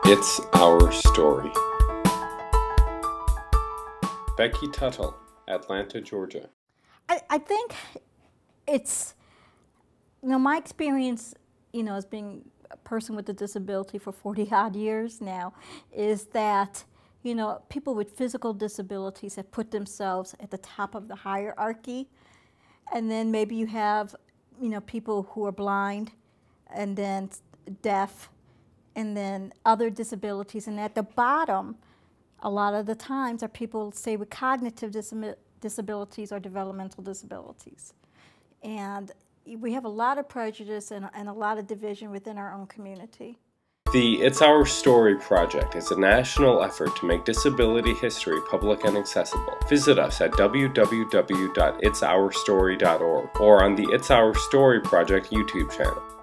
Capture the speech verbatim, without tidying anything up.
It's Our Story. Becky Tuttle, Atlanta, Georgia. I, I think it's, you know, my experience, you know, as being a person with a disability for forty odd years now, is that, you know, people with physical disabilities have put themselves at the top of the hierarchy. And then maybe you have, you know, people who are blind and then deaf and then other disabilities. And at the bottom, a lot of the times, are people, say, with cognitive dis disabilities or developmental disabilities. And we have a lot of prejudice and, and a lot of division within our own community. The It's Our Story project is a national effort to make disability history public and accessible. Visit us at w w w dot its our story dot org or on the It's Our Story project YouTube channel.